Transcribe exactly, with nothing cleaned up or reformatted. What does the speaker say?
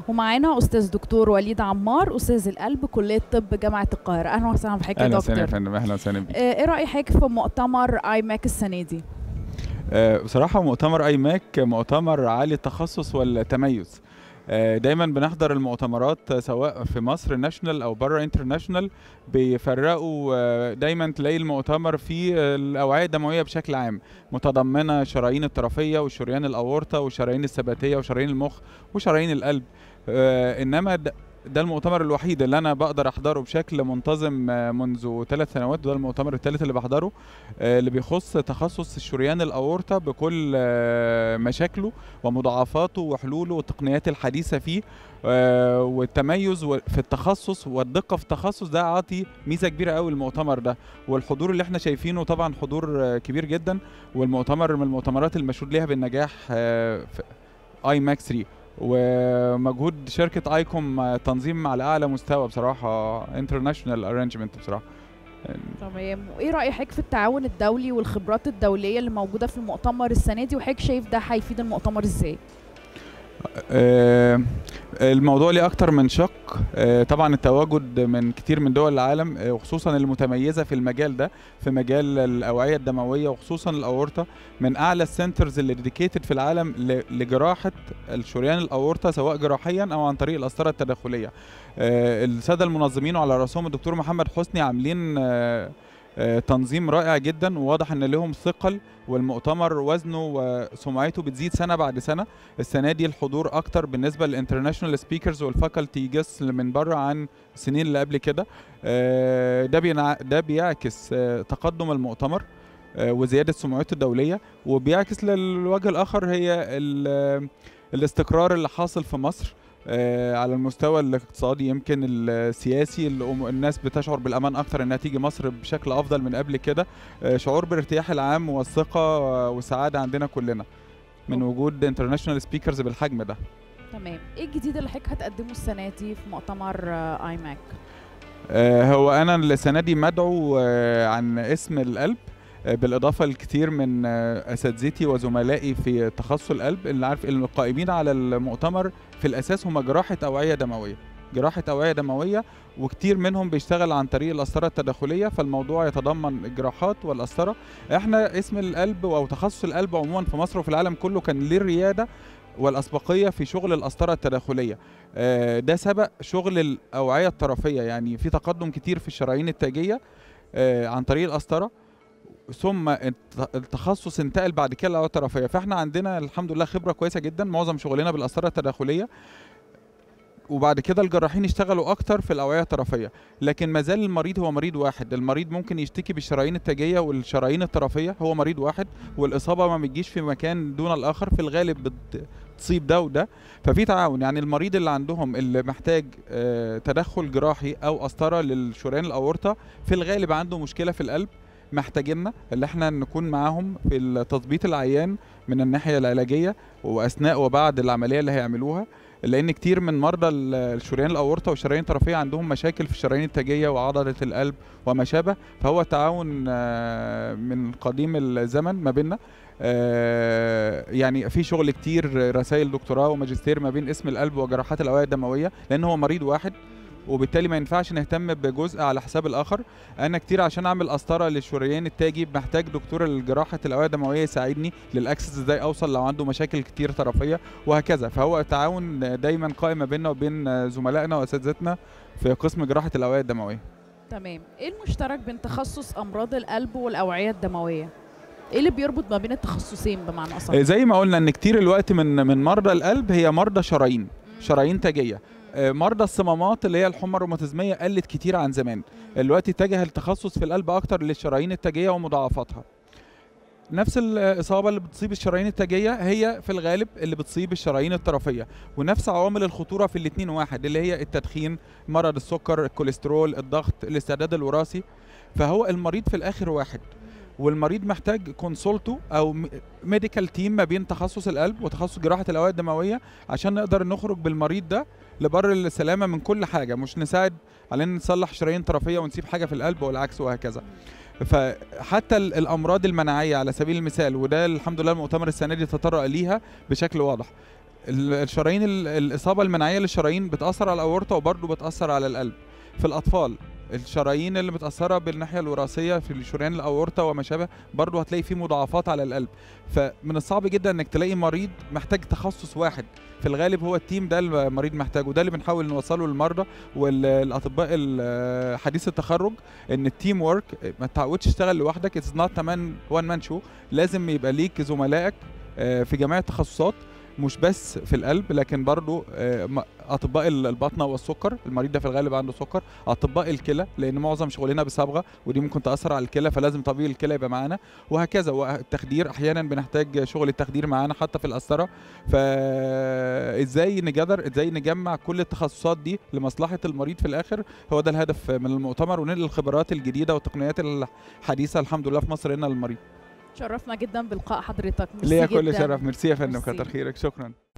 ومعانا استاذ دكتور وليد عمار، استاذ القلب، كليه طب جامعه القاهره. اهلا وسهلا بحضرتك يا اهلا دكتور. وسهلا يا فندم، اهلا وسهلا بيك. ايه راي حضرتك في مؤتمر اي ماك السنه دي؟ أه بصراحه مؤتمر اي ماك مؤتمر عالي التخصص والتميز. أه دايما بنحضر المؤتمرات سواء في مصر ناشونال او بره انترناشونال، بيفرقوا أه دايما تلاقي المؤتمر فيه الاوعيه الدمويه بشكل عام، متضمنه شرايين الطرفيه وشريان الاورطه وشرايين الثباتيه وشرايين المخ وشرايين القلب. أه انما ده المؤتمر الوحيد اللي انا بقدر احضره بشكل منتظم منذ ثلاث سنوات، وده المؤتمر الثالث اللي بحضره، اللي بيخص تخصص الشريان الاورطه بكل مشاكله ومضاعفاته وحلوله والتقنيات الحديثه فيه، والتميز في التخصص والدقه في التخصص. ده عاطي ميزه كبيره قوي المؤتمر ده، والحضور اللي احنا شايفينه طبعا حضور كبير جدا، والمؤتمر من المؤتمرات المشهود ليها بالنجاح في اي ماك ثلاثة، ومجهود شركة ايكوم تنظيم على اعلى مستوى بصراحة، انترناشونال ارانجمنت بصراحة. تمام. وايه رأي حضرتك في التعاون الدولي والخبرات الدولية اللي موجودة في المؤتمر السنة دي، وحضرتك شايف ده هيفيد المؤتمر ازاي؟ آه الموضوع ليه اكتر من شق. آه طبعا التواجد من كتير من دول العالم، آه وخصوصا المتميزه في المجال ده، في مجال الاوعيه الدمويه وخصوصا الاورطه، من اعلى السنترز اللي ديديكيتد في العالم لجراحه الشريان الاورطه، سواء جراحيا او عن طريق القسطره التداخليه. آه الساده المنظمين وعلى راسهم الدكتور محمد حسني عاملين آه آه تنظيم رائع جدا، وواضح ان لهم ثقل، والمؤتمر وزنه وسمعته بتزيد سنه بعد سنه. السنه دي الحضور اكتر بالنسبه للانترناشونال سبيكرز والفاكولتي جيست من بره عن السنين اللي قبل كده. آه ده بينع... ده بيعكس آه تقدم المؤتمر آه وزياده سمعته الدوليه، وبيعكس للوجه الاخر هي الاستقرار اللي حاصل في مصر آه على المستوى الاقتصادي، يمكن السياسي، الناس بتشعر بالامان اكتر انها تيجي مصر بشكل افضل من قبل كده. آه شعور بالارتياح العام والثقه والسعاده عندنا كلنا من وجود انترناشونال سبيكرز بالحجم ده. تمام. ايه الجديد اللي حضرتك هتقدمه السنه دي في مؤتمر آه اي ماك؟ آه هو انا السنه دي مدعو آه عن اسم القلب، بالإضافة لكثير من أساتذتي وزملائي في تخصص القلب، اللي عارف القائمين على المؤتمر في الأساس هم جراحة أوعية دموية، جراحة أوعية دموية، وكتير منهم بيشتغل عن طريق القسطرة التداخلية، فالموضوع يتضمن الجراحات والقسطرة. احنا اسم القلب أو تخصص القلب عموما في مصر وفي العالم كله كان ليه الريادة والأسبقية في شغل القسطرة التداخلية. ده سبق شغل الأوعية الطرفية، يعني في تقدم كتير في الشرايين التاجية عن طريق القسطرة، ثم التخصص انتقل بعد كده للاوعيه الطرفيه. فاحنا عندنا الحمد لله خبره كويسه جدا، معظم شغلنا بالقسطره التداخليه، وبعد كده الجراحين اشتغلوا اكتر في الاوعيه الطرفيه. لكن ما زال المريض هو مريض واحد، المريض ممكن يشتكي بالشرايين التاجيه والشرايين الطرفيه، هو مريض واحد، والاصابه ما بتجيش في مكان دون الاخر، في الغالب بتصيب ده وده. ففي تعاون، يعني المريض اللي عندهم اللي محتاج اه تدخل جراحي او قسطره للشريان الاورطه، في الغالب عنده مشكله في القلب، محتاجيننا اللي احنا نكون معاهم في تظبيط العيان من الناحيه العلاجيه واثناء وبعد العمليه اللي هيعملوها، لان كتير من مرضى الشريان الاورطه والشرايين الطرفيه عندهم مشاكل في الشرايين التاجيه وعضله القلب وما شابه. فهو تعاون من قديم الزمن ما بيننا، يعني في شغل كتير، رسائل دكتوراه وماجستير ما بين اسم القلب وجراحات الاوعيه الدمويه، لان هو مريض واحد، وبالتالي ما ينفعش نهتم بجزء على حساب الاخر. انا كتير عشان اعمل قسطره للشريان التاجي محتاج دكتور الجراحه الاوعيه الدمويه يساعدني للاكسس، ازاي اوصل لو عنده مشاكل كتير طرفيه وهكذا. فهو تعاون دايما قائم ما بيننا وبين زملائنا واساتذتنا في قسم جراحه الاوعيه الدمويه. تمام. ايه المشترك بين تخصص امراض القلب والاوعيه الدمويه؟ ايه اللي بيربط ما بين التخصصين بمعنى اصح؟ زي ما قلنا ان كتير الوقت من من مرضى القلب هي مرضى شرايين، شرايين تاجيه. مرضى الصمامات اللي هي الحمى الروماتيزميه قلت كتير عن زمان، دلوقتي اتجه التخصص في القلب اكتر للشرايين التاجيه ومضاعفاتها. نفس الاصابه اللي بتصيب الشرايين التاجيه هي في الغالب اللي بتصيب الشرايين الطرفيه، ونفس عوامل الخطوره في الاثنين واحد، اللي هي التدخين، مرض السكر، الكوليسترول، الضغط، الاستعداد الوراثي. فهو المريض في الاخر واحد، والمريض محتاج كونسولتو او ميديكال تيم ما بين تخصص القلب وتخصص جراحه الاوعيه الدمويه، عشان نقدر نخرج بالمريض ده لبر السلامه من كل حاجه، مش نساعد على ان نصلح شرايين طرفيه ونسيب حاجه في القلب والعكس وهكذا. فحتى الامراض المناعيه على سبيل المثال، وده الحمد لله المؤتمر السنه دي تطرق ليها بشكل واضح، ال- الشرايين ال- الاصابه المناعيه للشرايين بتاثر على الاورطه وبرضه بتاثر على القلب. في الاطفال الشرايين اللي متاثره بالناحيه الوراثيه في شريان الاورطه وما شابه برضه هتلاقي فيه مضاعفات على القلب. فمن الصعب جدا انك تلاقي مريض محتاج تخصص واحد، في الغالب هو التيم ده المريض محتاجه. ده اللي بنحاول نوصله للمرضى والاطباء ال- حديث التخرج، ان التيم ورك ما تعودش تشتغل لوحدك. اتس نوت مان وان مان شو، لازم يبقى ليك زملائك آه، في جميع التخصصات، مش بس في القلب لكن برضو آه، م- اطباء ال- البطنه والسكر، المريض ده في الغالب عنده سكر، اطباء الكلى لان معظم شغلنا بصبغه ودي ممكن تاثر على الكلى، فلازم طبيب الكلى يبقى معانا، وهكذا. والتخدير احيانا بنحتاج شغل التخدير معانا حتى في القسطره. فازاي نقدر ازاي نجمع كل التخصصات دي لمصلحه المريض في الاخر، هو ده الهدف من المؤتمر، وننقل الخبرات الجديده والتقنيات الحديثه الحمد لله في مصر هنا للمريض. شرفنا جدا بلقاء حضرتك. ميرسي ليا كل جداً. شرف. ميرسي يا فندم، ميرسي. كتر خيرك، شكرا.